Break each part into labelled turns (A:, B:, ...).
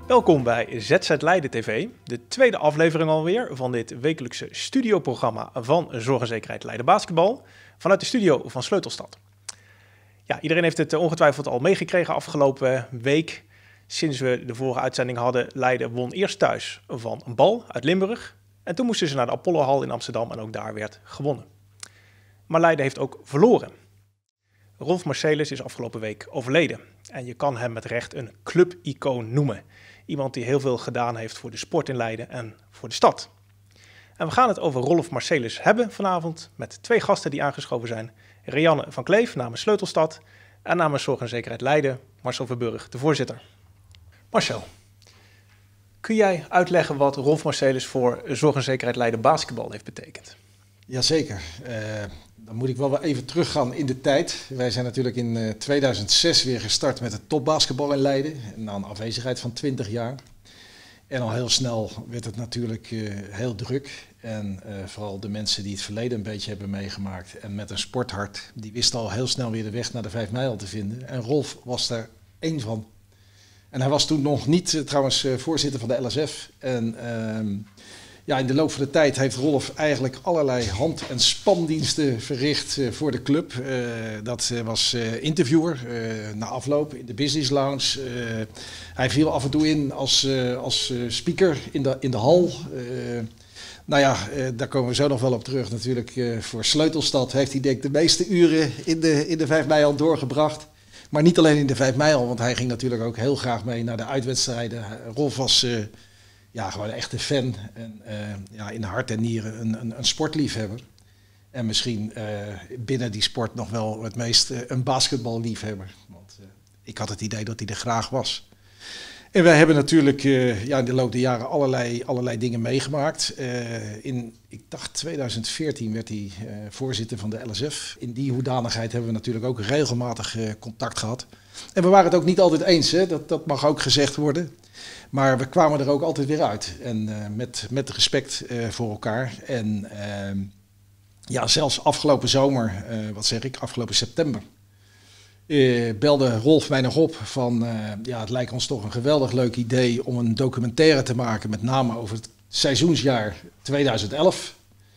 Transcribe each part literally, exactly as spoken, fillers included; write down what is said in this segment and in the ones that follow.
A: Welkom bij Z Z Leiden T V, de tweede aflevering alweer van dit wekelijkse studioprogramma van Zorg en Zekerheid Leiden Basketbal vanuit de studio van Sleutelstad. Ja, iedereen heeft het ongetwijfeld al meegekregen afgelopen week. Sinds we de vorige uitzending hadden, Leiden won eerst thuis van een bal uit Limburg. En toen moesten ze naar de Apollohal in Amsterdam en ook daar werd gewonnen. Maar Leiden heeft ook verloren. Rolf Marcelis is afgelopen week overleden. En je kan hem met recht een clubicoon noemen. Iemand die heel veel gedaan heeft voor de sport in Leiden en voor de stad. En we gaan het over Rolf Marcelis hebben vanavond met twee gasten die aangeschoven zijn. Rianne van Kleef namens Sleutelstad en namens Zorg en Zekerheid Leiden, Marcel Verburg, de voorzitter. Marcel, kun jij uitleggen wat Rolf Marcelis voor Zorg en Zekerheid Leiden basketbal heeft betekend?
B: Jazeker. Uh, dan moet ik wel weer even teruggaan in de tijd. Wij zijn natuurlijk in uh, tweeduizend zes weer gestart met het topbasketbal in Leiden. Na een afwezigheid van twintig jaar. En al heel snel werd het natuurlijk uh, heel druk. En uh, vooral de mensen die het verleden een beetje hebben meegemaakt. En met een sporthart, die wisten al heel snel weer de weg naar de vijf mijl te vinden. En Rolf was daar één van. En hij was toen nog niet uh, trouwens uh, voorzitter van de L S F. En uh, ja, in de loop van de tijd heeft Rolf eigenlijk allerlei hand- en spandiensten verricht uh, voor de club. Uh, dat uh, was uh, interviewer uh, na afloop in de business lounge. Uh, hij viel af en toe in als, uh, als uh, speaker in de, in de hal. Uh, nou ja, uh, daar komen we zo nog wel op terug. Natuurlijk uh, voor Sleutelstad heeft hij denk ik de meeste uren in de, in de vijf mijl doorgebracht. Maar niet alleen in de vijf mijl, want hij ging natuurlijk ook heel graag mee naar de uitwedstrijden. Rolf was uh, ja, gewoon een echte fan en uh, ja, in hart en nieren een, een, een sportliefhebber. En misschien uh, binnen die sport nog wel het meest uh, een basketballiefhebber. Want uh, ik had het idee dat hij er graag was. En wij hebben natuurlijk uh, ja, in de loop der jaren allerlei, allerlei dingen meegemaakt. Uh, in, ik dacht tweeduizend veertien werd hij uh, voorzitter van de L S F. In die hoedanigheid hebben we natuurlijk ook regelmatig uh, contact gehad. En we waren het ook niet altijd eens, hè? Dat, dat mag ook gezegd worden. Maar we kwamen er ook altijd weer uit. En uh, met, met respect uh, voor elkaar. En uh, ja, zelfs afgelopen zomer, uh, wat zeg ik, afgelopen september... Uh, belde Rolf mij nog op van, uh, ja, het lijkt ons toch een geweldig leuk idee om een documentaire te maken, met name over het seizoensjaar tweeduizend elf.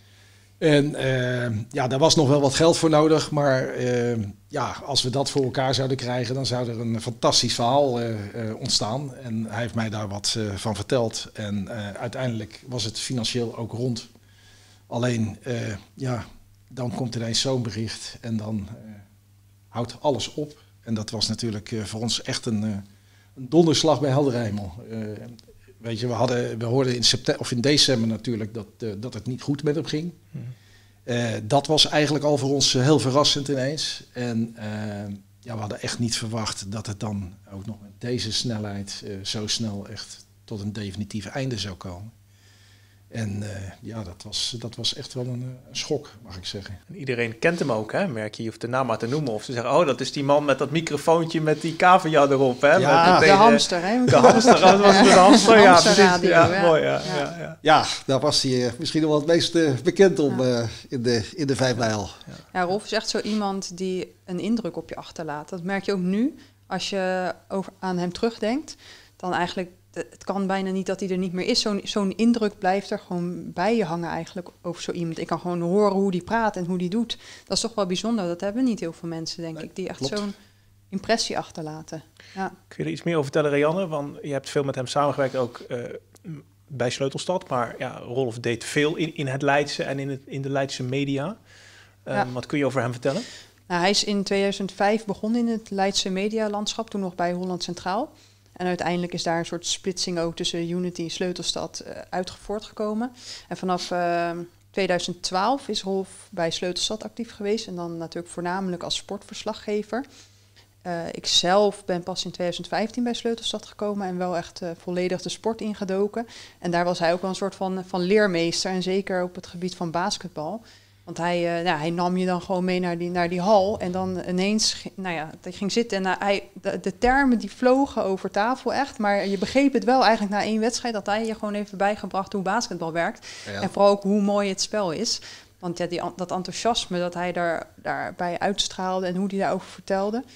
B: En uh, ja, daar was nog wel wat geld voor nodig, maar uh, ja, als we dat voor elkaar zouden krijgen, dan zou er een fantastisch verhaal uh, uh, ontstaan. En hij heeft mij daar wat uh, van verteld en uh, uiteindelijk was het financieel ook rond. Alleen, uh, ja, dan komt ineens zo'n bericht en dan... Uh, houdt alles op. En dat was natuurlijk uh, voor ons echt een, uh, een donderslag bij heldere hemel. Uh, weet je, we, hadden, we hoorden in, september, of in december natuurlijk dat, uh, dat het niet goed met hem ging. Uh, dat was eigenlijk al voor ons uh, heel verrassend ineens. En uh, ja, we hadden echt niet verwacht dat het dan ook nog met deze snelheid uh, zo snel echt tot een definitief einde zou komen. En uh, ja, dat was, dat was echt wel een, een schok, mag ik zeggen.
A: En iedereen kent hem ook, hè? Merk je, je hoeft de naam maar te noemen. Of ze zeggen, oh, dat is die man met dat microfoontje met die cavia erop, hè?
B: Ja,
A: met
C: de, de hamster, hè?
A: De hamster, oh, dat was de hamster, ja, precies. Ja,
C: ja.
A: mooi, ja.
C: Ja.
A: Ja, ja.
B: Ja, daar was hij uh, misschien nog wel het meest uh, bekend om uh, in de, in de vijf mijl.
C: Ja. Ja, Rolf is echt zo iemand die een indruk op je achterlaat. Dat merk je ook nu, als je over, aan hem terugdenkt, dan eigenlijk... Het kan bijna niet dat hij er niet meer is. Zo'n, zo'n indruk blijft er gewoon bij je hangen eigenlijk over zo iemand. Ik kan gewoon horen hoe die praat en hoe die doet. Dat is toch wel bijzonder. Dat hebben niet heel veel mensen, denk nee, ik, die echt klopt. Zo'n impressie achterlaten. Ja.
A: Kun je er iets meer over vertellen, Rianne? Want je hebt veel met hem samengewerkt, ook uh, bij Sleutelstad. Maar ja, Rolf deed veel in, in het Leidse en in, het, in de Leidse media. Um, ja. Wat kun je over hem vertellen?
C: Nou, hij is in tweeduizend vijf begonnen in het Leidse medialandschap. Toen nog bij Holland Centraal. En uiteindelijk is daar een soort splitsing ook tussen Unity en Sleutelstad uh, uit voortgekomen. En vanaf uh, tweeduizend twaalf is Rolf bij Sleutelstad actief geweest. En dan natuurlijk voornamelijk als sportverslaggever. Uh, ik zelf ben pas in tweeduizend vijftien bij Sleutelstad gekomen en wel echt uh, volledig de sport ingedoken. En daar was hij ook wel een soort van, van leermeester. En zeker op het gebied van basketbal. Want hij, uh, nou, hij nam je dan gewoon mee naar die, naar die hal. En dan ineens, nou ja, hij ging zitten. En uh, hij, de, de termen die vlogen over tafel echt. Maar je begreep het wel eigenlijk na één wedstrijd. Dat hij je gewoon heeft bijgebracht hoe basketbal werkt. Ja. En vooral ook hoe mooi het spel is. Want ja, die, dat enthousiasme dat hij daar, daarbij uitstraalde en hoe hij daarover vertelde.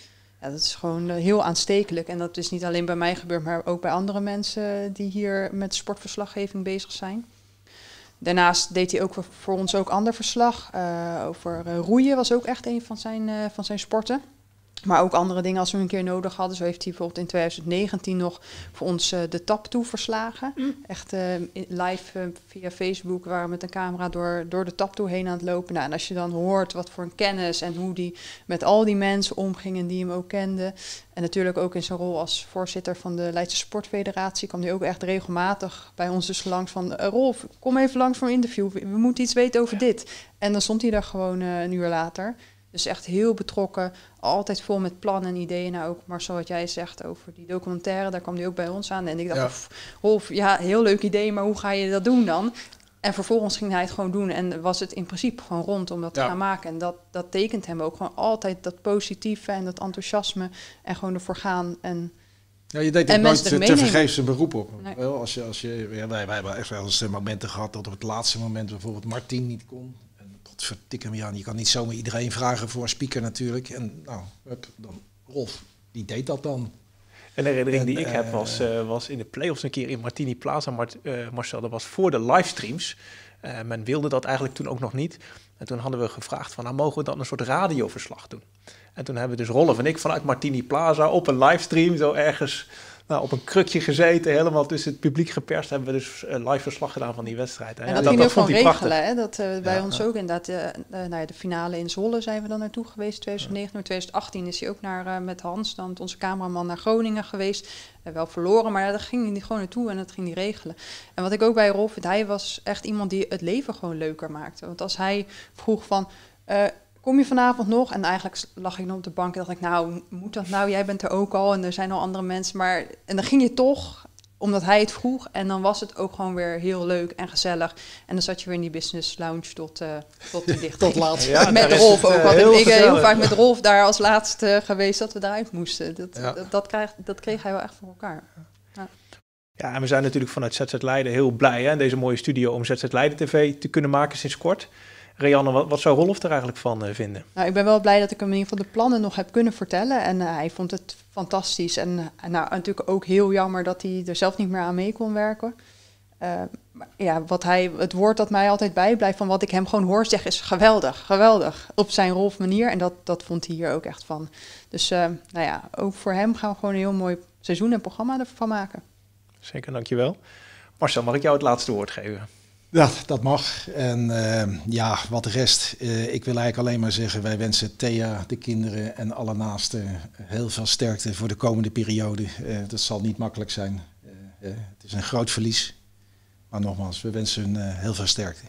C: Ja, dat is gewoon uh, heel aanstekelijk. En dat is niet alleen bij mij gebeurd, maar ook bij andere mensen die hier met sportverslaggeving bezig zijn. Daarnaast deed hij ook voor ons ook ander verslag. Uh, over uh, roeien was ook echt een van zijn, uh, van zijn sporten. Maar ook andere dingen als we een keer nodig hadden. Zo heeft hij bijvoorbeeld in twintig negentien nog voor ons uh, de tap toe verslagen. Mm. Echt uh, live uh, via Facebook waren we met een camera door, door de tap toe heen aan het lopen. Nou, en als je dan hoort wat voor een kennis en hoe die met al die mensen omging en die hem ook kenden. En natuurlijk ook in zijn rol als voorzitter van de Leidse Sportfederatie kwam hij ook echt regelmatig bij ons dus langs van... Uh, Rolf, kom even langs voor een interview. We, we moeten iets weten over dit. En dan stond hij daar gewoon uh, een uur later. Dus echt heel betrokken, altijd vol met plannen en ideeën. Nou, ook Marcel, wat jij zegt over die documentaire, daar kwam die ook bij ons aan. En ik dacht, ja. Rolf, ja, heel leuk idee, maar hoe ga je dat doen dan? En vervolgens ging hij het gewoon doen en was het in principe gewoon rond om dat ja. te gaan maken. En dat, dat tekent hem ook gewoon altijd dat positieve en dat enthousiasme en gewoon ervoor gaan. En,
B: ja, je deed het nooit te, te vergeefs een beroep op. Nee. Wel, als je, als je, ja, wij, wij hebben echt wel eens momenten gehad dat op het laatste moment bijvoorbeeld Martin niet kon. Vertik hem, ja, je kan niet zomaar iedereen vragen voor een speaker natuurlijk. En nou, hup, dan Rolf, die deed dat dan.
A: Een herinnering en, die ik uh, heb was, uh, was in de play-offs een keer in Martini Plaza, Mart, uh, Marcel, dat was voor de livestreams. Uh, men wilde dat eigenlijk toen ook nog niet. En toen hadden we gevraagd van, nou mogen we dan een soort radioverslag doen. En toen hebben we dus Rolf en ik vanuit Martini Plaza op een livestream zo ergens... Nou, op een krukje gezeten, helemaal tussen het publiek geperst, hebben we dus een live verslag gedaan van die wedstrijd.
C: En, en dat, dat ging ook gewoon regelen, hè? Dat uh, bij ja, ons ja. ook inderdaad, uh, uh, nou ja, de finale in Zwolle zijn we dan naartoe geweest, twintig negentien, twintig achttien is hij ook naar, uh, met Hans, dan onze cameraman, naar Groningen geweest. Uh, wel verloren, maar ja, daar ging hij gewoon naartoe en dat ging hij regelen. En wat ik ook bij Rolf vind, hij was echt iemand die het leven gewoon leuker maakte. Want als hij vroeg van... Uh, kom je vanavond nog? En eigenlijk lag ik nog op de bank en dacht ik, nou, moet dat nou? Jij bent er ook al en er zijn al andere mensen. Maar en dan ging je toch, omdat hij het vroeg. En dan was het ook gewoon weer heel leuk en gezellig. En dan zat je weer in die business lounge tot, uh, tot de dicht.
B: Tot laat.
C: Ja, met Rolf het, uh, ook. Had heel ik ben heel vaak met Rolf daar als laatste geweest dat we eruit moesten. Dat, ja. dat, dat, kreeg, dat kreeg hij wel echt voor elkaar. Ja.
A: Ja, en we zijn natuurlijk vanuit Z Z Leiden heel blij hè, in deze mooie studio om Z Z Leiden T V te kunnen maken sinds kort. Rianne, wat, wat zou Rolf er eigenlijk van uh, vinden?
C: Nou, ik ben wel blij dat ik hem in ieder geval de plannen nog heb kunnen vertellen. En uh, hij vond het fantastisch. En uh, nou, natuurlijk ook heel jammer dat hij er zelf niet meer aan mee kon werken. Uh, maar ja, wat hij, het woord dat mij altijd bijblijft van wat ik hem gewoon hoor zeggen is geweldig, geweldig. Op zijn Rolf manier. En dat, dat vond hij hier ook echt van. Dus uh, nou ja, ook voor hem gaan we gewoon een heel mooi seizoen en programma ervan maken.
A: Zeker, dankjewel. Marcel, mag ik jou het laatste woord geven?
B: Ja, dat mag. En uh, ja, wat de rest. Uh, ik wil eigenlijk alleen maar zeggen, wij wensen Thea, de kinderen en alle naasten heel veel sterkte voor de komende periode. Uh, dat zal niet makkelijk zijn. Uh, uh, het is een groot verlies. Maar nogmaals, we wensen hun uh, heel veel sterkte.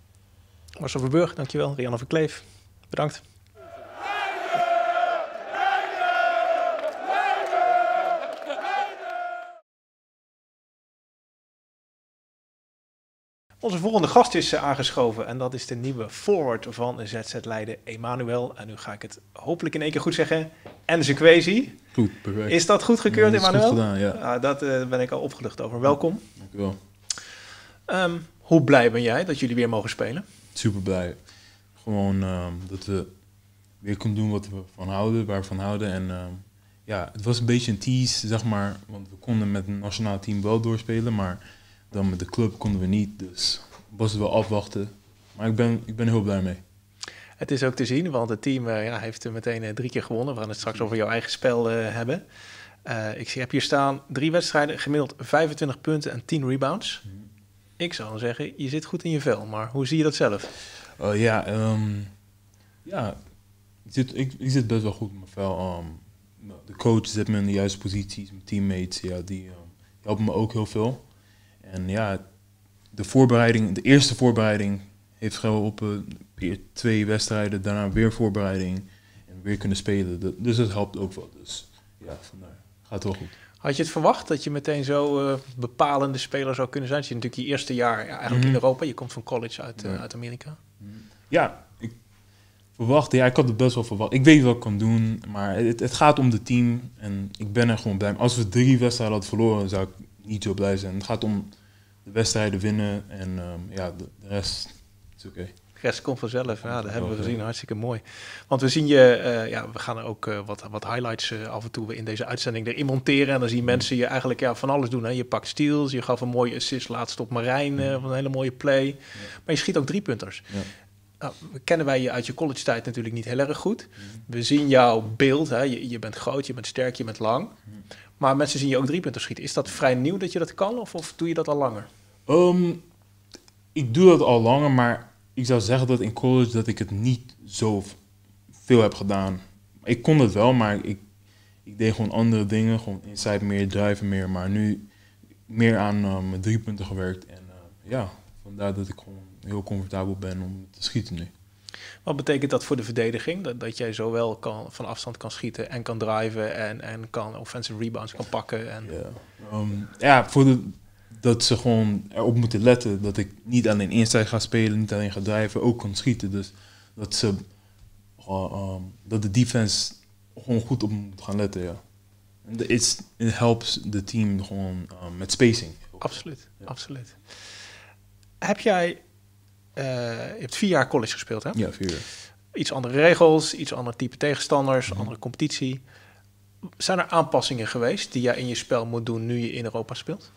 A: Marcel Verburg, dankjewel. Rianne Verkleef, bedankt. Onze volgende gast is aangeschoven en dat is de nieuwe forward van Z Z Leiden, Emmanuel. En nu ga ik het hopelijk in één keer goed zeggen. Nzekwezi.
D: Goed, perfect.
A: Is dat goed gekeurd, ja, Emmanuel?
D: Goed gedaan, ja.
A: Ah, dat uh, ben ik al opgelucht over. Welkom.
D: Dank u wel.
A: Um, hoe blij ben jij dat jullie weer mogen spelen?
D: Super blij. Gewoon um, dat we weer kunnen doen wat we van houden, waar we van houden. En um, ja, het was een beetje een tease, zeg maar. Want we konden met een nationaal team wel doorspelen, maar... Dan met de club konden we niet, dus was het wel afwachten. Maar ik ben, ik ben heel blij mee.
A: Het is ook te zien, want het team uh, ja, heeft meteen uh, drie keer gewonnen. We gaan het straks over jouw eigen spel uh, hebben. Uh, ik zie, heb hier staan drie wedstrijden, gemiddeld vijfentwintig punten en tien rebounds. Mm. Ik zou dan zeggen, je zit goed in je vel, maar hoe zie je dat zelf?
D: Uh, ja, um, ja ik, zit, ik, ik zit best wel goed in mijn vel. Um, de coach zet me in de juiste posities, mijn teammates, ja, die um, helpen me ook heel veel. En ja, de voorbereiding, de eerste voorbereiding heeft geholpen. Twee wedstrijden, daarna weer voorbereiding en weer kunnen spelen. Dus dat helpt ook wel. Dus ja, vandaar gaat wel goed.
A: Had je het verwacht dat je meteen zo uh, bepalende speler zou kunnen zijn? Het is natuurlijk je eerste jaar ja, eigenlijk mm-hmm. in Europa. Je komt van college uit, uh, uit Amerika.
D: Ja, ik verwachtte. Ja, ik had het best wel verwacht. Ik weet wat ik kan doen, maar het, het gaat om het team. En ik ben er gewoon blij mee. Als we drie wedstrijden hadden verloren, zou ik niet zo blij zijn. Het gaat om de wedstrijden winnen en um, ja, de, de rest is oké. Okay.
A: De rest komt vanzelf. Ja, dat hebben we gezien. Hartstikke mooi. Want we zien je, uh, ja, we gaan er ook uh, wat, wat highlights uh, af en toe in deze uitzending erin monteren. En dan zien mensen je eigenlijk ja, van alles doen. Hè. Je pakt steals, je gaf een mooie assist laatst op Marijn, uh, van een hele mooie play. Ja. Maar je schiet ook driepunters. Ja. Nou, kennen wij je uit je college tijd natuurlijk niet heel erg goed. We zien jouw beeld. Hè. Je, je bent groot, je bent sterk, je bent lang. Maar mensen zien je ook driepunters schieten. Is dat vrij nieuw dat je dat kan of, of doe je dat al langer?
D: Um, ik doe dat al langer, maar ik zou zeggen dat in college dat ik het niet zo veel heb gedaan. Ik kon het wel, maar ik, ik deed gewoon andere dingen. Gewoon inside meer, driven meer. Maar nu meer aan uh, mijn driepunten gewerkt. En uh, ja, vandaar dat ik gewoon heel comfortabel ben om te schieten nu.
A: Wat betekent dat voor de verdediging? Dat, dat jij zowel kan, van afstand kan schieten en kan driven en, en kan offensive rebounds kan pakken? En...
D: Ja, um, ja, voor de... dat ze gewoon erop moeten letten dat ik niet alleen inside ga spelen, niet alleen ga drijven, ook kan schieten. Dus dat ze uh, um, dat de defense gewoon goed op moet gaan letten, ja. En it helps de team gewoon um, met spacing.
A: Absoluut, ja. absoluut. Heb jij, uh, je hebt vier jaar college gespeeld, hè?
D: Ja, vier jaar.
A: Iets andere regels, iets ander type tegenstanders,
D: Mm-hmm.
A: andere competitie. Zijn er aanpassingen geweest die jij in je spel moet doen nu je in Europa speelt?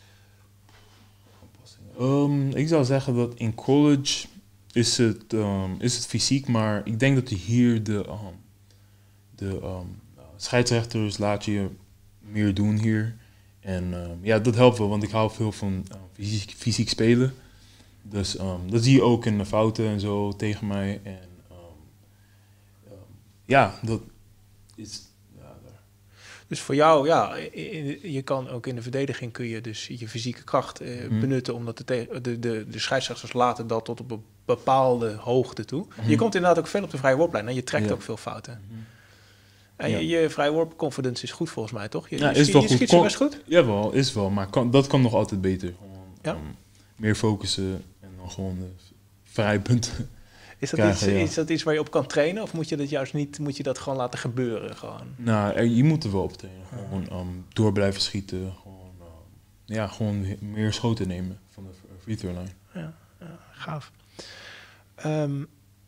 D: Um, ik zou zeggen dat in college is het, um, is het fysiek, maar ik denk dat hier de, um, de um, scheidsrechters laat je meer doen hier. En um, ja, dat helpt wel, want ik hou veel van uh, fysiek, fysiek spelen. Dus um, dat zie je ook in de fouten en zo tegen mij. En um, um, ja, dat is...
A: Dus voor jou, ja, je kan ook in de verdediging kun je dus je fysieke kracht eh, mm. benutten, omdat de, te- de, de, de scheidsrechters laten dat tot op een bepaalde hoogte toe. Mm. Je komt inderdaad ook veel op de vrije worplijn en je trekt ja. ook veel fouten. Mm. En ja. je, je vrije worp confidence is goed volgens mij, toch? Je,
D: ja,
A: je,
D: is
A: je,
D: wel
A: je
D: goed.
A: schiet ze best goed?
D: Jawel, is wel, maar kan, dat kan nog altijd beter. Gewoon, ja? um, meer focussen en dan gewoon uh, vrije punten.
A: Is dat,
D: krijgen,
A: iets,
D: ja.
A: is dat iets waar je op kan trainen of moet je dat juist niet, moet je dat gewoon laten gebeuren? Gewoon?
D: Nou, er, je moet er wel op trainen. Gewoon um, door blijven schieten. Gewoon, um, ja, gewoon meer schoten nemen van de free throw line.
A: Ja, ja gaaf. Um,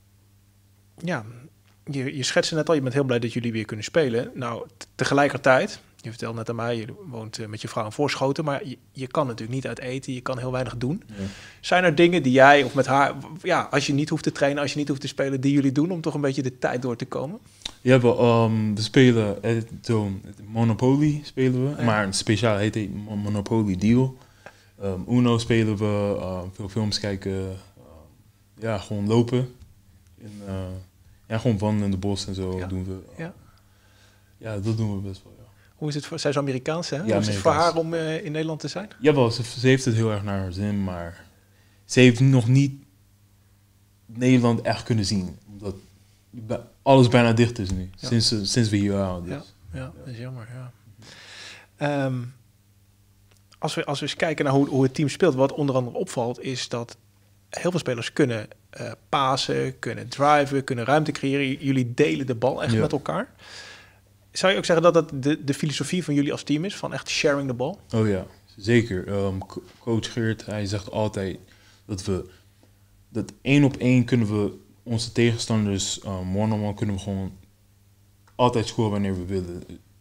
A: ja, je, je schetste net al, je bent heel blij dat jullie weer kunnen spelen. Nou, t- tegelijkertijd, je vertelde net aan mij, je woont uh, met je vrouw in Voorschoten, maar je, je kan natuurlijk niet uit eten, je kan heel weinig doen. Ja. Zijn er dingen die jij of met haar, ja, als je niet hoeft te trainen, als je niet hoeft te spelen, die jullie doen om toch een beetje de tijd door te komen?
D: Ja, wel, um, we spelen eh, zo, Monopoly spelen we, ja. maar speciaal heet het Monopoly Deal. Um, Uno spelen we, uh, veel films kijken, uh, ja, gewoon lopen. En, uh, ja, gewoon wandelen in de bos en zo ja. doen we. Uh, ja. ja, dat doen we best wel, ja.
A: Hoe is het voor, zij is Amerikaans, hè?
D: Ja,
A: Hoe is het voor haar om uh, in Nederland te zijn?
D: Jawel, ze, ze heeft het heel erg naar haar zin, maar ze heeft nog niet Nederland echt kunnen zien. Omdat alles bijna dicht is nu, ja. sinds, sinds we hier waren. Dus.
A: Ja, ja, dat is jammer, ja. Um, als, we, als we eens kijken naar hoe, hoe het team speelt, wat onder andere opvalt, is dat heel veel spelers kunnen uh, pasen, kunnen driven, kunnen ruimte creëren. Jullie delen de bal echt ja. met elkaar. Zou je ook zeggen dat dat de, de filosofie van jullie als team is, van echt sharing the ball?
D: Oh ja, zeker. Um, coach Geert, hij zegt altijd dat we, dat één op één kunnen we onze tegenstanders, um, one-on-one kunnen we gewoon altijd scoren wanneer we willen.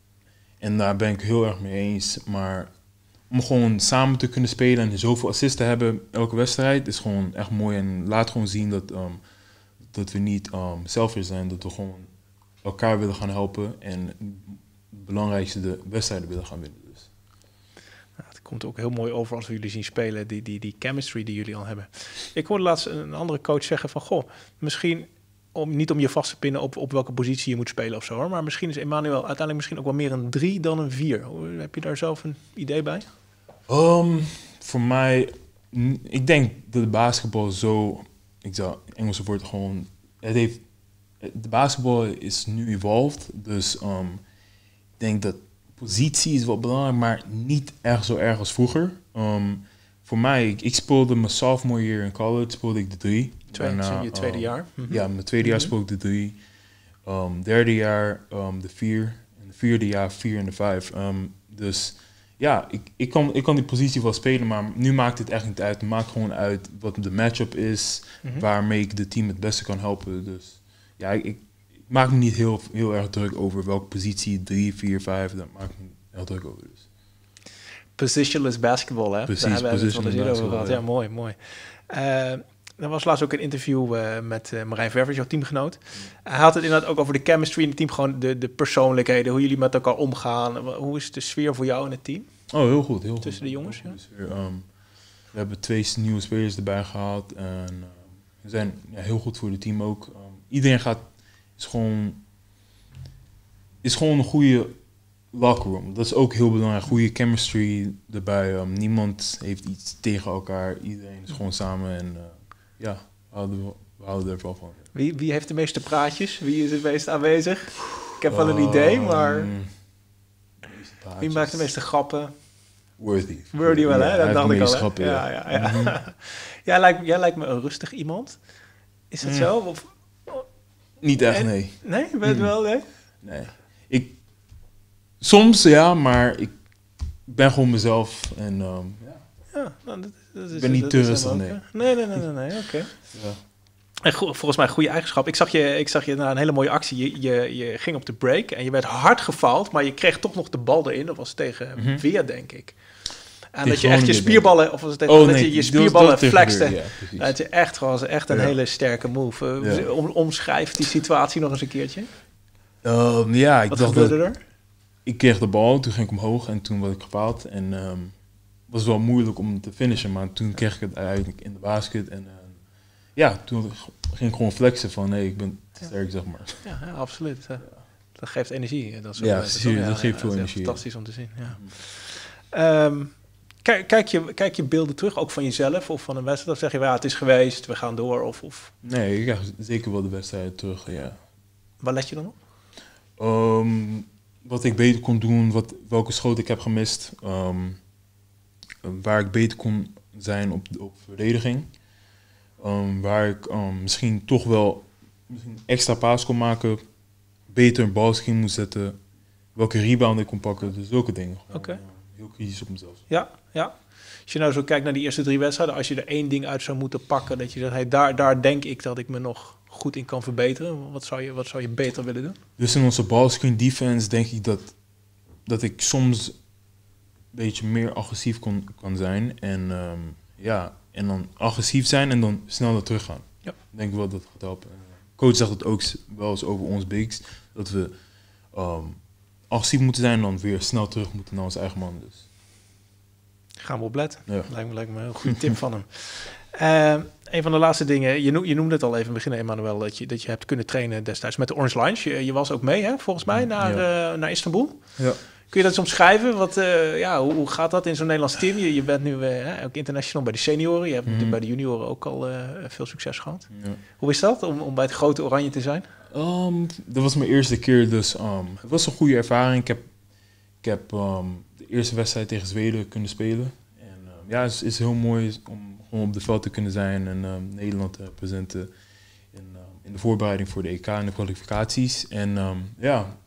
D: En daar ben ik heel erg mee eens. Maar om gewoon samen te kunnen spelen en zoveel assists te hebben elke wedstrijd is gewoon echt mooi. En laat gewoon zien dat, um, dat we niet um, selfish zijn, dat we gewoon elkaar willen gaan helpen en het belangrijkste de wedstrijden willen gaan winnen. Dus.
A: Nou, het komt ook heel mooi over als we jullie zien spelen, die, die, die chemistry die jullie al hebben. Ik hoorde laatst een andere coach zeggen van, goh, misschien om, niet om je vast te pinnen op, op welke positie je moet spelen of zo, hoor, maar misschien is Emmanuel uiteindelijk misschien ook wel meer een drie dan een vier. Heb je daar zelf een idee bij?
D: Um, voor mij, ik denk dat de basketbal zo, ik zou Engelse woord gewoon, het heeft, de basketbal is nu evolved, dus um, ik denk dat positie is wel belangrijk, maar niet echt zo erg als vroeger. Um, voor mij, ik, ik speelde mijn sophomore year in college, speelde ik de drie.
A: Tweede, Daarna, je tweede um, jaar?
D: Mm-hmm. Ja, mijn tweede jaar speelde ik de drie. Um, derde jaar um, de vier. En de vierde jaar vier en de vijf. Um, dus ja, ik, ik, kan, ik kan die positie wel spelen, maar nu maakt het echt niet uit. Het maakt gewoon uit wat de matchup is,
A: Mhm.
D: waarmee ik de team het beste kan helpen. Dus ja, ik, ik maak me niet heel, heel erg druk over welke positie, drie, vier, vijf, daar maak ik me heel druk over. Dus.
A: Positionless basketball, hè?
D: Precies,
A: Daar hebben we het wel eens
D: positionless
A: eerder over gehad. Ja,
D: basketball,
A: mooi, mooi. Uh, er was laatst ook een interview uh, met uh, Marijn Ververs, jouw teamgenoot. Hij had het inderdaad ook over de chemistry in het team, gewoon de, de persoonlijkheden, hoe jullie met elkaar omgaan. Hoe is de sfeer voor jou in het team?
D: Oh, heel goed, heel goed.
A: Tussen de jongens,
D: heel
A: ja?
D: Sfeer, um, we hebben twee nieuwe spelers erbij gehaald en uh, we zijn ja, heel goed voor het team ook. Um, iedereen gaat, is gewoon, is gewoon een goede locker room. Dat is ook heel belangrijk. Goede chemistry erbij. Um, niemand heeft iets tegen elkaar. Iedereen is gewoon samen en uh, ja, we houden, we houden er wel van.
A: Wie, wie heeft de meeste praatjes? Wie is het meest aanwezig? Ik heb wel een idee, maar
D: Um,
A: wie maakt de meeste grappen?
D: Worthy.
A: Worthy wel, hè?
D: Ja,
A: Dat dacht ik al. Hè?
D: Grappen,
A: ja,
D: ja.
A: ja, ja.
D: Mm-hmm.
A: jij, lijkt, jij lijkt me een rustig iemand. Is dat
D: Mm.
A: zo? Of,
D: Niet echt,
A: en,
D: nee.
A: Nee, je bent
D: Mm.
A: wel, nee?
D: Nee. Ik, soms ja, maar ik ben gewoon mezelf en um, ja.
A: Ja, nou, dat, dat is,
D: Ik ben niet
A: dat
D: te
A: is
D: rustig,
A: hem ook,
D: nee.
A: hè? Nee, nee, nee, nee, nee, oké.
D: Ja.
A: En go- volgens mij een goede eigenschap. Ik zag je, ik zag je na een hele mooie actie. Je, je, je ging op de break en je werd hard gefaald, maar je kreeg toch nog de bal erin. Dat was tegen
D: Mhm.
A: Weer, denk ik. En
D: Tegen
A: dat je echt je
D: Groningen,
A: spierballen, of was het tegen,
D: Oh
A: dat
D: nee,
A: je je
D: dat-
A: spierballen
D: dat tegen
A: flexte.
D: Weer, ja, precies.
A: Dat je echt was echt een
D: Ja.
A: hele sterke move. Uh,
D: Ja.
A: om, omschrijf die situatie nog eens een keertje.
D: Um, ja, ik
A: Wat
D: dacht
A: gebeurde
D: dat,
A: er?
D: ik kreeg de bal, toen ging ik omhoog en toen werd ik gefaald. En um, was wel moeilijk om te finishen, maar toen kreeg ik het eigenlijk in de basket. En uh, ja, toen ging ik gewoon flexen van nee, ik ben te sterk, zeg maar.
A: Ja, ja absoluut. Ja. Dat geeft energie. Dat, is
D: Ja,
A: dat,
D: serieus, dat geeft veel
A: is echt
D: energie,
A: fantastisch om te zien. Ja. Um, kijk, kijk, je, kijk je beelden terug, ook van jezelf of van een wedstrijd? Of zeg je, ja, het is geweest, we gaan door? Of, of...
D: Nee, ik krijg zeker wel de wedstrijd terug, ja.
A: Waar let je dan op?
D: Um, wat ik beter kon doen, wat, welke schoot ik heb gemist. Um, waar ik beter kon zijn op, op verdediging. Um, waar ik um, misschien toch wel misschien extra paas kon maken. Beter een balschijn moest zetten. Welke rebound ik kon pakken. Dus zulke dingen.
A: Oké. Okay.
D: Uh, heel kritisch op mezelf.
A: Ja, ja. Als je nou zo kijkt naar die eerste drie wedstrijden. Als je er één ding uit zou moeten pakken. Dat je zegt, hey, daar, daar denk ik dat ik me nog goed in kan verbeteren. Wat zou je, wat zou je beter willen doen?
D: Dus in onze ballscreen defense denk ik dat, dat ik soms een beetje meer agressief kon, kan zijn. En, um, ja, en dan agressief zijn en dan sneller teruggaan.
A: Ja.
D: Ik denk wel dat het gaat helpen. Coach zegt het ook wel eens over ons bigs. Dat we um, agressief moeten zijn en dan weer snel terug moeten naar onze eigen man. Dus.
A: Gaan we opletten.
D: Ja.
A: Lijkt, me, lijkt me een goede tip van hem. Uh, een van de laatste dingen, je, noem, je noemde het al even in het begin, Emmanuel, dat je, dat je hebt kunnen trainen destijds met de Orange Lions. Je, je was ook mee, hè, volgens mij, naar,
D: ja.
A: uh, naar Istanbul.
D: Ja.
A: Kun je dat eens omschrijven? Wat, uh, ja, hoe, hoe gaat dat in zo'n Nederlands team? Je, je bent nu uh, ook international bij de senioren. Je hebt mm-hmm. bij de junioren ook al uh, veel succes gehad. Ja. Hoe is dat om, om bij het grote Oranje te zijn?
D: Um, dat was mijn eerste keer, dus um, het was een goede ervaring. Ik heb, ik heb um, de eerste wedstrijd tegen Zweden kunnen spelen. En um, ja, het is, is heel mooi om gewoon op de veld te kunnen zijn en um, Nederland te presenten in, um, in de voorbereiding voor de E K en de kwalificaties. En um, ja,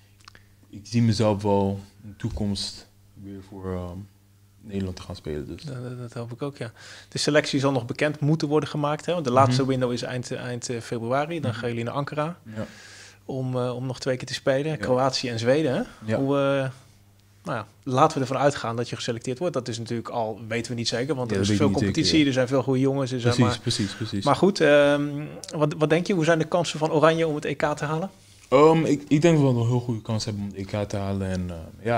D: ik zie mezelf wel in de toekomst weer voor um, Nederland te gaan spelen. Dus.
A: Dat, dat, dat hoop ik ook, ja. De selectie zal nog bekend moeten worden gemaakt. Hè? Want de laatste mm-hmm. window is eind, eind februari. Dan gaan jullie naar Ankara
D: ja.
A: om, uh, om nog twee keer te spelen. Ja. Kroatië en Zweden. Hè?
D: Ja.
A: Hoe, uh, nou ja, laten we ervan uitgaan dat je geselecteerd wordt. Dat is natuurlijk al, weten we niet zeker, want ja, er is veel competitie, zeker, ja. Er zijn veel goede jongens. Er
D: precies,
A: zijn maar,
D: precies, precies.
A: Maar goed, um, wat, wat denk je? Hoe zijn de kansen van Oranje om het E K te halen?
D: Um, ik, ik denk dat we een heel goede kans hebben om het E K te halen. En uh, ja,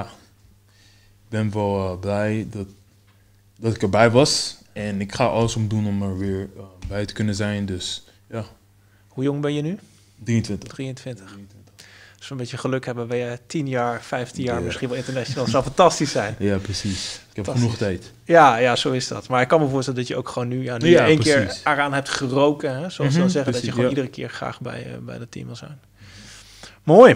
D: ik ben wel uh, blij dat, dat ik erbij was. En ik ga alles om doen om er weer uh, bij te kunnen zijn. Dus ja.
A: Hoe jong ben je nu?
D: drieëntwintig.
A: drieëntwintig. drieëntwintig. Als we een beetje geluk hebben, ben je tien jaar, vijftien jaar, ja. misschien wel international. Dat zou fantastisch zijn.
D: Ja, precies. Ik heb genoeg tijd.
A: Ja, ja, zo is dat. Maar ik kan me voorstellen dat je ook gewoon nu, ja, nu ja, één keer eraan hebt geroken. Hè, zoals mm-hmm, ze dan zeggen, precies, dat je gewoon ja. iedere keer graag bij, uh, bij dat team wil zijn. Mooi.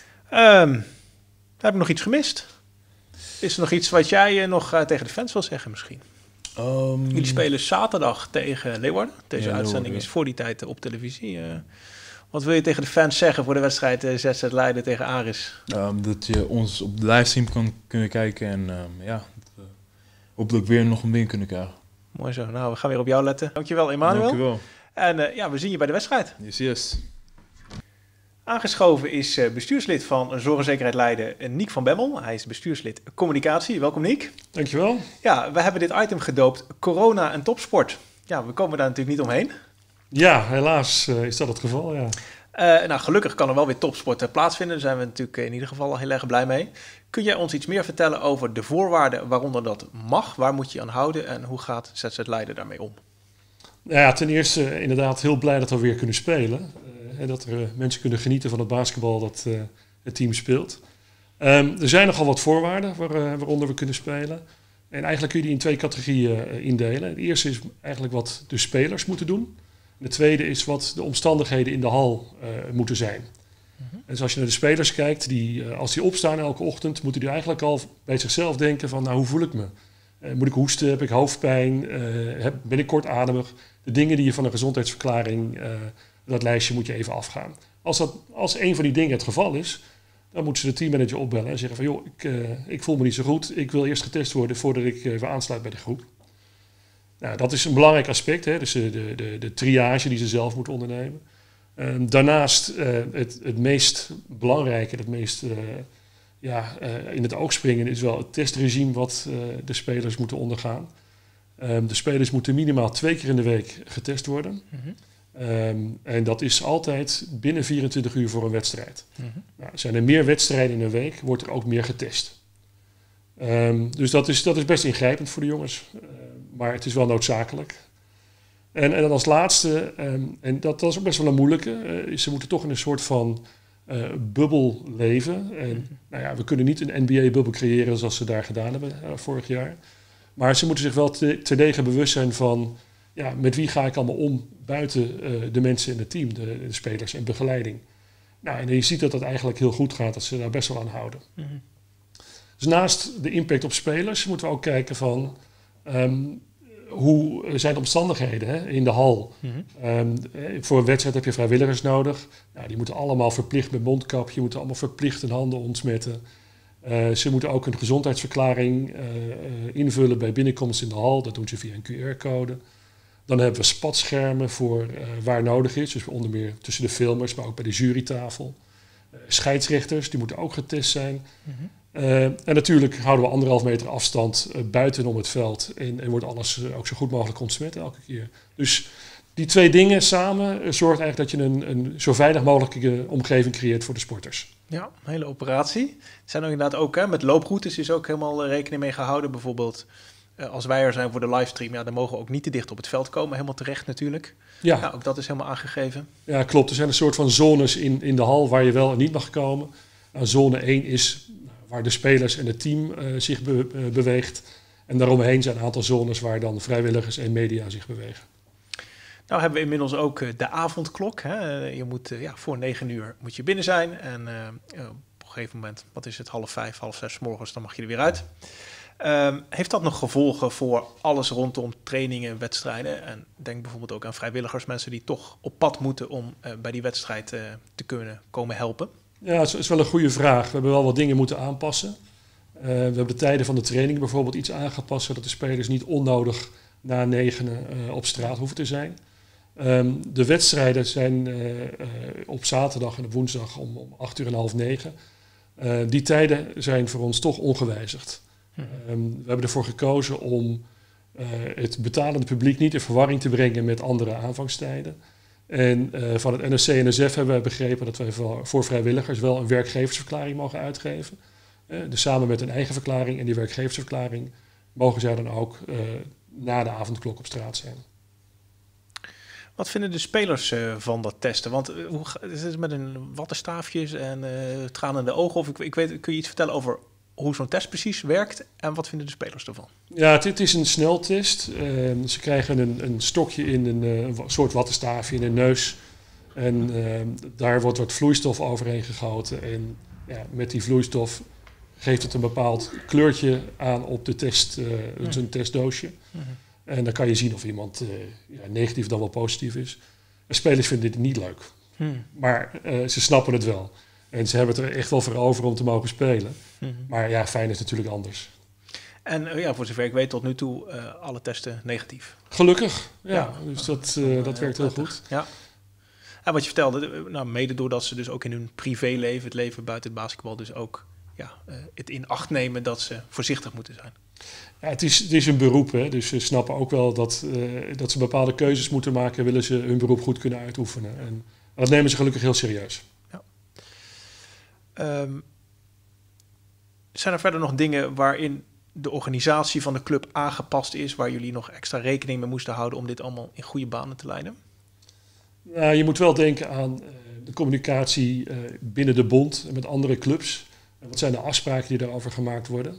A: Um, heb ik nog iets gemist? Is er nog iets wat jij uh, nog uh, tegen de fans wil zeggen misschien?
D: Um,
A: Jullie spelen zaterdag tegen Leeuwarden. Deze
D: ja,
A: uitzending
D: Leeuwarden,
A: is voor die tijd uh, op televisie. Uh, Wat wil je tegen de fans zeggen voor de wedstrijd uh, Z Z Leiden tegen Aris?
D: Um, dat je ons op de livestream kan kunnen kijken en um, ja, dat we hopelijk weer nog een win kunnen krijgen.
A: Mooi zo. Nou, we gaan weer op jou letten. Dankjewel, Emmanuel.
D: Dankjewel.
A: En uh, ja, we zien je bij de wedstrijd.
D: Yes, yes.
A: Aangeschoven is uh, bestuurslid van Zorg en Zekerheid Leiden, uh, Niek van Bemmel. Hij is bestuurslid communicatie. Welkom, Niek.
E: Dankjewel.
A: Ja, we hebben dit item gedoopt corona en topsport. Ja, we komen daar natuurlijk niet omheen.
E: Ja, helaas uh, is dat het geval, ja.
A: Uh, nou, gelukkig kan er wel weer topsport uh, plaatsvinden. Daar zijn we natuurlijk in ieder geval al heel erg blij mee. Kun jij ons iets meer vertellen over de voorwaarden waaronder dat mag? Waar moet je aan houden en hoe gaat Z Z Leiden daarmee om?
E: Nou ja, ten eerste uh, inderdaad heel blij dat we weer kunnen spelen. Uh, en dat er uh, mensen kunnen genieten van het basketbal dat uh, het team speelt. Um, er zijn nogal wat voorwaarden waar, uh, waaronder we kunnen spelen. En eigenlijk kun je die in twee categorieën uh, indelen. Het eerste is eigenlijk wat de spelers moeten doen. De tweede is wat de omstandigheden in de hal uh, moeten zijn. Mm-hmm. En dus als je naar de spelers kijkt, die, uh, als die opstaan elke ochtend, moeten die eigenlijk al bij zichzelf denken van, nou, hoe voel ik me? Uh, moet ik hoesten? Heb ik hoofdpijn? Uh, heb, ben ik kortademig? De dingen die je van een gezondheidsverklaring, uh, dat lijstje moet je even afgaan. Als, dat, als een van die dingen het geval is, dan moeten ze de teammanager opbellen en zeggen van, joh, ik, uh, ik voel me niet zo goed. Ik wil eerst getest worden voordat ik even aansluit bij de groep. Nou, dat is een belangrijk aspect, hè? Dus de, de, de triage die ze zelf moeten ondernemen. Um, daarnaast uh, het, het meest belangrijke, het meest uh, ja, uh, in het oog springen is wel het testregime wat uh, de spelers moeten ondergaan. Um, de spelers moeten minimaal twee keer in de week getest worden. Mm-hmm. Um, en dat is altijd binnen vierentwintig uur voor een wedstrijd. Mm-hmm. Nou, zijn er meer wedstrijden in een week, wordt er ook meer getest. Um, dus dat is, dat is best ingrijpend voor de jongens. Uh, maar het is wel noodzakelijk. En, en dan als laatste, um, en dat, dat is ook best wel een moeilijke, uh, ze moeten toch in een soort van uh, bubbel leven. En mm-hmm. nou ja, we kunnen niet een N B A-bubbel creëren zoals ze daar gedaan hebben uh, vorig jaar. Maar ze moeten zich wel te, terdege bewust zijn van, ja, met wie ga ik allemaal om buiten uh, de mensen in het team, de, de spelers en begeleiding. Nou, en je ziet dat dat eigenlijk heel goed gaat, dat ze daar best wel aan houden. Mm-hmm. Dus naast de impact op spelers moeten we ook kijken van um, hoe zijn de omstandigheden hè, in de hal. Mm-hmm. Um, voor een wedstrijd heb je vrijwilligers nodig. Nou, die moeten allemaal verplicht met mondkapje, moeten allemaal verplicht hun handen ontsmetten. Uh, ze moeten ook een gezondheidsverklaring uh, uh, invullen bij binnenkomst in de hal. Dat doen ze via een Q R-code. Dan hebben we spatschermen voor uh, waar nodig is. Dus onder meer tussen de filmers, maar ook bij de jurytafel. Uh, scheidsrechters, die moeten ook getest zijn. Mm-hmm. Uh, en natuurlijk houden we anderhalf meter afstand uh, buitenom het veld. En, en wordt alles uh, ook zo goed mogelijk ontsmet elke keer. Dus die twee dingen samen uh, zorgt eigenlijk dat je een, een zo veilig mogelijke omgeving creëert voor de sporters.
A: Ja, een hele operatie. Er zijn ook inderdaad ook, hè, met looproutes is ook helemaal rekening mee gehouden. Bijvoorbeeld uh, als wij er zijn voor de livestream, ja, dan mogen we ook niet te dicht op het veld komen. Helemaal terecht natuurlijk. Ja. Nou, ook dat is helemaal aangegeven.
E: Ja, klopt. Er zijn een soort van zones in, in de hal waar je wel en niet mag komen. Nou, zone één is waar de spelers en het team uh, zich be- uh, beweegt. En daaromheen zijn een aantal zones waar dan vrijwilligers en media zich bewegen.
A: Nou hebben we inmiddels ook uh, de avondklok. Hè? Je moet uh, ja, voor negen uur moet je binnen zijn. En uh, uh, op een gegeven moment, wat is het, half vijf, half zes 's morgens, dan mag je er weer uit. Um, heeft dat nog gevolgen voor alles rondom trainingen, wedstrijden? En denk bijvoorbeeld ook aan vrijwilligers, mensen die toch op pad moeten om uh, bij die wedstrijd uh, te kunnen komen helpen.
E: Ja, dat is wel een goede vraag. We hebben wel wat dingen moeten aanpassen. Uh, we hebben de tijden van de training bijvoorbeeld iets aangepast, zodat de spelers niet onnodig na negenen uh, op straat hoeven te zijn. Um, de wedstrijden zijn uh, uh, op zaterdag en op woensdag om, om acht uur en half negen. Uh, die tijden zijn voor ons toch ongewijzigd. Um, we hebben ervoor gekozen om uh, het betalende publiek niet in verwarring te brengen met andere aanvangstijden. En uh, van het N S C en N S F hebben we begrepen dat wij voor, voor vrijwilligers wel een werkgeversverklaring mogen uitgeven. Uh, dus samen met een eigen verklaring en die werkgeversverklaring mogen zij dan ook uh, na de avondklok op straat zijn.
A: Wat vinden de spelers uh, van dat testen? Want uh, hoe is het met een wattenstaafjes en uh, tranende ogen? Of ik, ik weet, kun je iets vertellen over hoe zo'n test precies werkt en wat vinden de spelers ervan?
E: Ja, het, het is een sneltest. Uh, ze krijgen een, een stokje in een uh, soort wattenstaafje in hun neus. En uh, daar wordt wat vloeistof overheen gegoten. En ja, met die vloeistof geeft het een bepaald kleurtje aan op de test, uh, mm. zo'n testdoosje. Mm-hmm. En dan kan je zien of iemand uh, ja, negatief dan wel positief is. En spelers vinden dit niet leuk. Hmm. Maar uh, ze snappen het wel. En ze hebben het er echt wel voor over om te mogen spelen. Hmm. Maar ja, Feyenoord is natuurlijk anders.
A: En uh, ja, voor zover ik weet tot nu toe uh, alle testen negatief.
E: Gelukkig, ja. ja. Dus dat, uh, dat werkt heel goed.
A: Ja. En wat je vertelde, nou, mede doordat ze dus ook in hun privéleven, het leven buiten het basketbal, dus ook ja, uh, het in acht nemen dat ze voorzichtig moeten zijn.
E: Ja, het, is, het is een beroep, hè? Dus ze snappen ook wel dat, uh, dat ze bepaalde keuzes moeten maken, willen ze hun beroep goed kunnen uitoefenen. En dat nemen ze gelukkig heel serieus.
A: Ja. Um, zijn er verder nog dingen waarin de organisatie van de club aangepast is, waar jullie nog extra rekening mee moesten houden om dit allemaal in goede banen te leiden?
E: Nou, je moet wel denken aan uh, de communicatie uh, binnen de bond en met andere clubs. En wat zijn de afspraken die daarover gemaakt worden?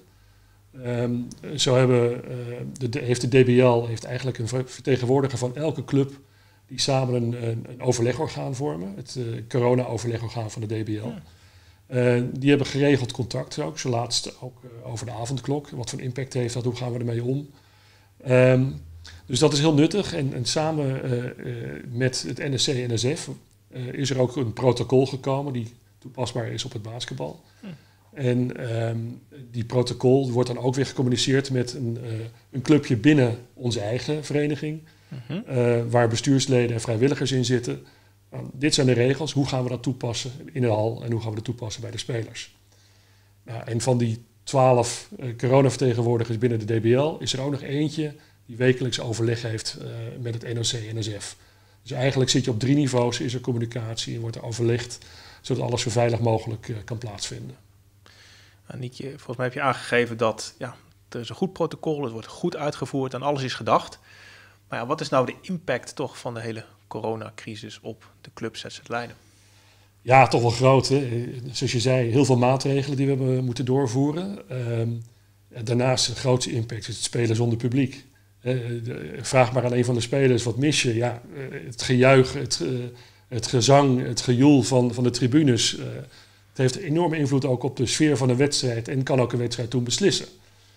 E: Um, zo hebben, uh, de, heeft de D B L heeft eigenlijk een vertegenwoordiger van elke club die samen een, een, een overlegorgaan vormen. Het uh, corona-overlegorgaan van de D B L. Ja. Uh, die hebben geregeld contact ook, zo laatst ook uh, over de avondklok. Wat voor impact heeft dat, hoe gaan we ermee om? Um, dus dat is heel nuttig. En, en samen uh, uh, met het N S C en N S F uh, is er ook een protocol gekomen die toepasbaar is op het basketbal. Hm. En um, die protocol wordt dan ook weer gecommuniceerd met een, uh, een clubje binnen onze eigen vereniging. Mm-hmm. Uh, waar bestuursleden en vrijwilligers in zitten. Uh, dit zijn de regels. Hoe gaan we dat toepassen in de hal en hoe gaan we dat toepassen bij de spelers? Nou, en van die twaalf uh, coronavertegenwoordigers binnen de D B L is er ook nog eentje die wekelijks overleg heeft uh, met het N O C en N S F. Dus eigenlijk zit je op drie niveaus, is er communicatie en wordt er overlegd, zodat alles zo veilig mogelijk uh, kan plaatsvinden.
A: Nou, Nietje, volgens mij heb je aangegeven dat ja, er is een goed protocol, het wordt goed uitgevoerd en alles is gedacht. Maar ja, wat is nou de impact toch van de hele coronacrisis op de club Z Z Leiden?
E: Ja, toch wel groot. Hè? Zoals je zei, heel veel maatregelen die we hebben moeten doorvoeren. Um, daarnaast de grootste impact is het spelen zonder publiek. Uh, vraag maar aan een van de spelers, wat mis je? Ja, uh, het gejuich, het, uh, het gezang, het gejoel van, van de tribunes. Uh, het heeft enorme invloed ook op de sfeer van een wedstrijd en kan ook een wedstrijd toen beslissen.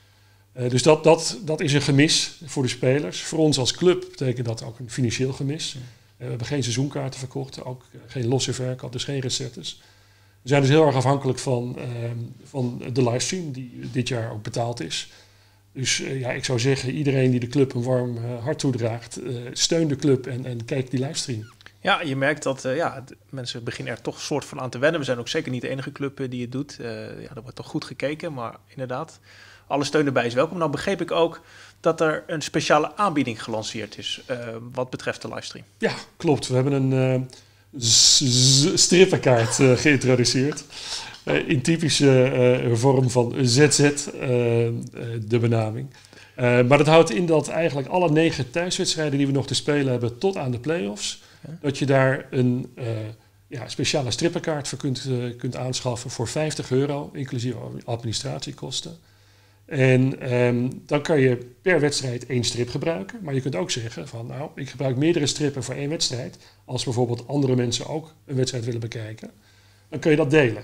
E: Uh, dus dat, dat, dat is een gemis voor de spelers. Voor ons als club betekent dat ook een financieel gemis. Uh, we hebben geen seizoenkaarten verkocht, ook uh, geen losse verkoop, dus geen recettes. We zijn dus heel erg afhankelijk van, uh, van de livestream die dit jaar ook betaald is. Dus uh, ja, ik zou zeggen, iedereen die de club een warm uh, hart toedraagt, uh, steun de club en, en kijk die livestream.
A: Ja, je merkt dat uh, ja, de mensen beginnen er toch een soort van aan te wennen. We zijn ook zeker niet de enige club uh, die het doet. Uh, ja, er wordt toch goed gekeken, maar inderdaad, alle steun erbij is welkom. Nou begreep ik ook dat er een speciale aanbieding gelanceerd is uh, wat betreft de livestream.
E: Ja, klopt. We hebben een uh, z- z- strippenkaart uh, geïntroduceerd. Uh, in typische uh, vorm van Z Z, uh, uh, de benaming. Uh, maar dat houdt in dat eigenlijk alle negen thuiswedstrijden die we nog te spelen hebben tot aan de play-offs, ja. dat je daar een uh, ja, speciale strippenkaart voor kunt, uh, kunt aanschaffen voor vijftig euro, inclusief administratiekosten. En um, dan kan je per wedstrijd één strip gebruiken. Maar je kunt ook zeggen van, nou, ik gebruik meerdere strippen voor één wedstrijd. Als bijvoorbeeld andere mensen ook een wedstrijd willen bekijken, dan kun je dat delen.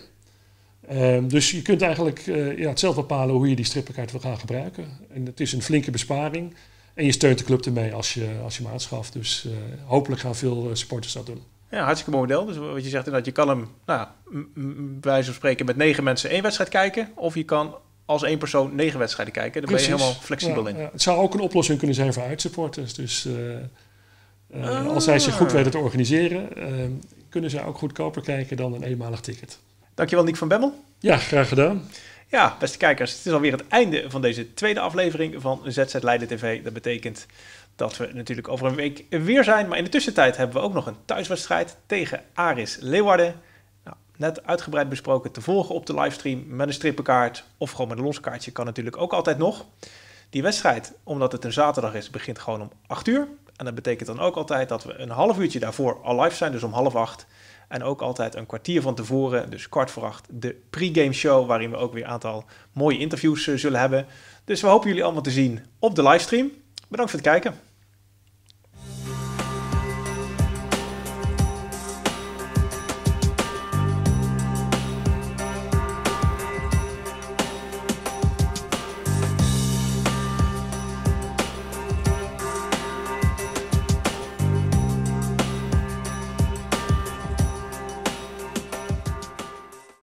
E: Um, dus je kunt eigenlijk uh, ja, het zelf bepalen hoe je die strippenkaart wil gaan gebruiken. En het is een flinke besparing. En je steunt de club ermee als je, als je hem aanschaft. Dus uh, hopelijk gaan veel uh, supporters dat doen.
A: Ja, hartstikke mooi model. Dus wat je zegt, dat je kan hem, nou, m- m- bij wijze van spreken, met negen mensen één wedstrijd kijken. Of je kan als één persoon negen wedstrijden kijken. Daar Precies. ben je helemaal flexibel ja, in.
E: Ja. Het zou ook een oplossing kunnen zijn voor uitsupporters. Dus uh, uh, ah. als zij zich goed weten te organiseren, uh, kunnen zij ook goedkoper kijken dan een eenmalig ticket.
A: Dankjewel, Nick van Bemmel.
E: Ja, graag gedaan.
A: Ja, beste kijkers, het is alweer het einde van deze tweede aflevering van Z Z Leiden T V. Dat betekent dat we natuurlijk over een week weer zijn. Maar in de tussentijd hebben we ook nog een thuiswedstrijd tegen Aris Leeuwarden. Nou, net uitgebreid besproken te volgen op de livestream met een strippenkaart of gewoon met een loskaartje kan natuurlijk ook altijd nog. Die wedstrijd, omdat het een zaterdag is, begint gewoon om acht uur. En dat betekent dan ook altijd dat we een half uurtje daarvoor al live zijn, dus om half acht. En ook altijd een kwartier van tevoren, dus kwart voor acht, de pre-game show, waarin we ook weer een aantal mooie interviews uh, zullen hebben. Dus we hopen jullie allemaal te zien op de livestream. Bedankt voor het kijken.